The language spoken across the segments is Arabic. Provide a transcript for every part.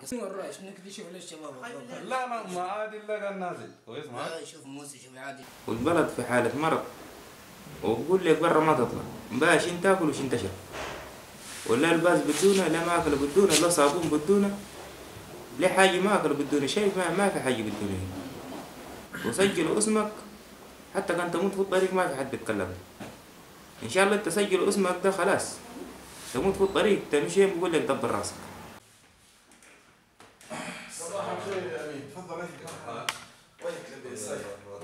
الرئيس نكتشف للشباب. لا ما عادي الا كان نازل كويس ما شوف موسى شوف عادي. والبلد في حالة مرض وبقول لك برا ما تطلع باش انت تاكل وش انت شرب ولا الباس بدونه لا ما اكل بدونه لا صابون بدونه لا حاجه ما اكل بدونه شيء ما في حاجه بدونه وسجلوا اسمك حتى كان تموت في الطريق ما في حد بيتكلم ان شاء الله انت سجلوا اسمك ده خلاص تموت في الطريق تمشي بقول لك دبر راسك. صباح الخير يا امين تفضل انت وينك لبي سعيد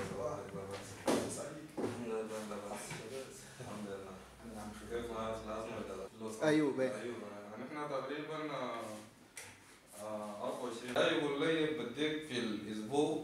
ايوه نحن تقريبا 24 يقول لي بديك في الاسبوع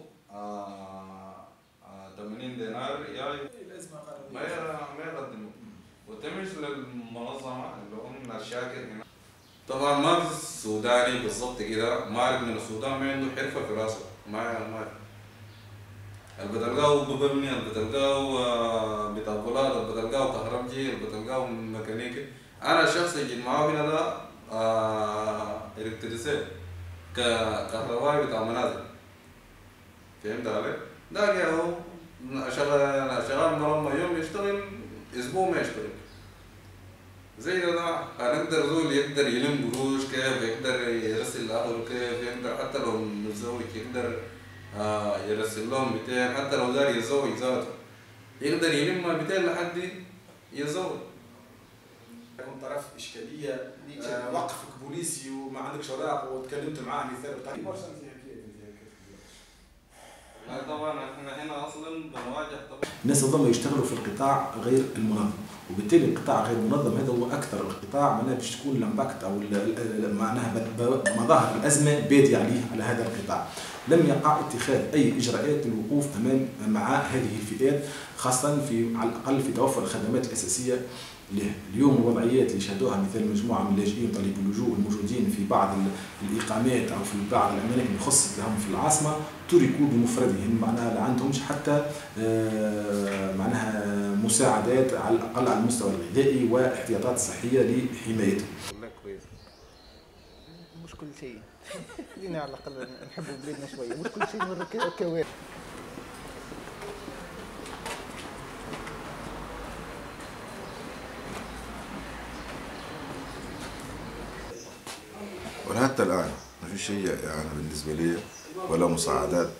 80 دينار يا ما يقدموا وتمشي للمنظمه اللي هم الشاكر هنا. طبعا ما في السوداني بالضبط كده ما اعرف من السودان ما عنده حرفه في راسه ما اللي بتلقاه ببني اللي بتلقاه بتاع بولاد اللي بتلقاه كهربجي اللي بتلقاه ميكانيكي. انا الشخص اللي جيت معاه هنا ده الكتريسيه كهربائي بتاع منازل فهمت علي؟ ده هو شغال مرمى يوم يشتغل اسبوع ما يشتغل زي ده هنقدر زول يقدر يلم قروش كيف يقدر يرسل اهله كيف يقدر حتى لو متزوج يقدر يرسل لهم 200 حتى لو دار يتزوج ذاته يقدر يلم 200 لحد يتزوج. يكون طرف اشكاليه وقفك بوليسي وما عندكش اوراق وتكلمت معاه مثال لا طبعا احنا هنا اصلا بنواجه طبعا الناس تظل يشتغلوا في القطاع غير المنظم وبالتالي القطاع غير المنظم هذا هو اكثر القطاع معناها باش تكون الامباكت او معناها مظاهر الازمه باديه عليه على هذا القطاع. لم يقع اتخاذ اي اجراءات للوقوف مع هذه الفئات خاصه على الاقل في توفر الخدمات الاساسيه له. اليوم الوضعيات اللي شهدوها مثل مجموعه من اللاجئين طالبي اللجوء الموجودين في بعض الاقامات او في بعض الاماكن اللي خصت لهم في العاصمه تركوا بمفردهم معناها لا عندهمش حتى معناها مساعدات على الاقل على المستوى الغذائي واحتياطات صحيه لحمايتهم. مش كل شيء خلينا على الاقل نحبوا بلادنا شويه مش كل شيء من الكوارث. وحتى الآن ما في شيء يعني بالنسبة لي ولا مساعدات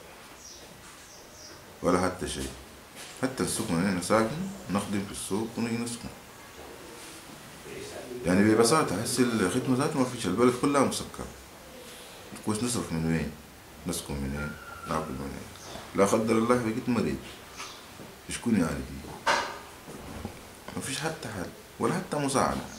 ولا حتى شيء. حتى السكن هنا ساكن نخدم في السوق ونجي نسكن يعني ببساطة هسه الخدمة ذاته ما فيش البلد كلها مسكرة كويس نصرف من وين نسكن من وين ناكل من وين لا قدر الله بقيت مريض شكون يعني ما فيش حتى حل ولا حتى مساعدة.